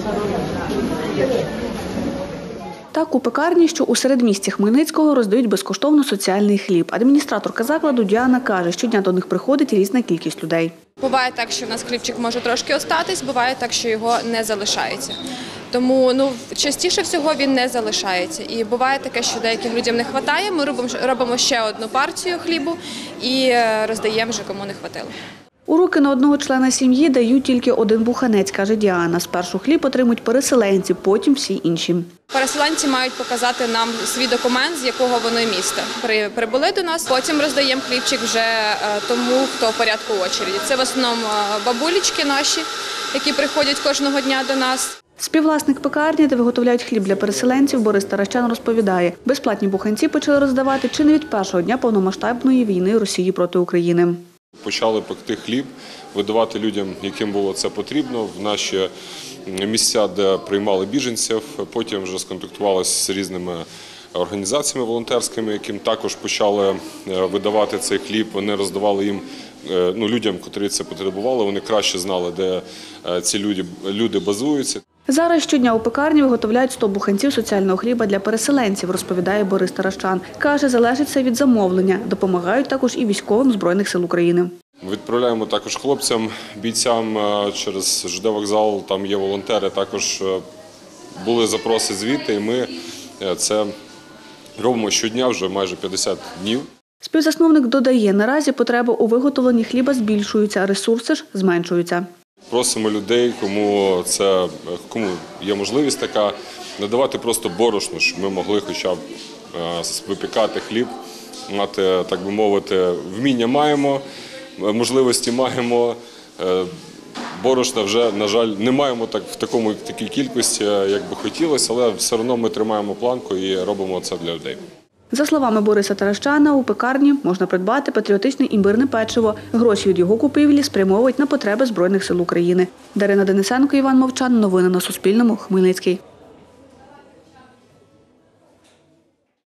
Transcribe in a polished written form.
Так, у пекарні, що у середмісті Хмельницького, роздають безкоштовно соціальний хліб. Адміністраторка закладу Діана каже, щодня до них приходить різна кількість людей. Буває так, що в нас хлібчик може трошки остатись, буває так, що його не залишається. Тому частіше всього він не залишається. І буває таке, що деяким людям не вистачає, ми робимо ще одну партію хлібу і роздаємо вже кому не вистачило. У руки на одного члена сім'ї дають тільки один буханець, каже Діана. Спершу хліб отримують переселенці, потім всі інші. Переселенці мають показати нам свій документ, з якого вони міста прибули до нас. Потім роздаємо хлібчик вже тому, хто в порядку очереді. Це в основному бабулечки наші, які приходять кожного дня до нас. Співвласник пекарні, де виготовляють хліб для переселенців, Борис Таращан розповідає, безплатні буханці почали роздавати чи не від першого дня повномасштабної війни Росії проти України. Почали пекти хліб, видавати людям, яким було це потрібно, в наші місця, де приймали біженців. Потім вже сконтактувалися з різними організаціями волонтерськими, яким також почали видавати цей хліб. Вони роздавали їм, людям, котрі це потребували, вони краще знали, де ці люди базуються. Зараз щодня у пекарні виготовляють 100 буханців соціального хліба для переселенців, розповідає Борис Таращан. Каже, залежить це від замовлення. Допомагають також і військовим Збройних сил України. Відправляємо також хлопцям, бійцям через ЖД вокзал, там є волонтери, також були запроси звідти, і ми це робимо щодня, вже майже 50 днів. Співзасновник додає, наразі потреба у виготовленні хліба збільшується, а ресурси ж зменшуються. Просимо людей, кому є можливість така, надавати просто борошно, щоб ми могли хоча б випікати хліб, мати, так би мовити, вміння маємо, можливості маємо, борошна вже, на жаль, не маємо в такій кількості, як би хотілося, але все одно ми тримаємо планку і робимо це для людей. За словами Бориса Таращана, у пекарні можна придбати патріотичне імбирне печиво. Гроші від його купівлі спрямовують на потреби Збройних сил України. Дарина Денисенко, Іван Мовчан. Новини на Суспільному. Хмельницький.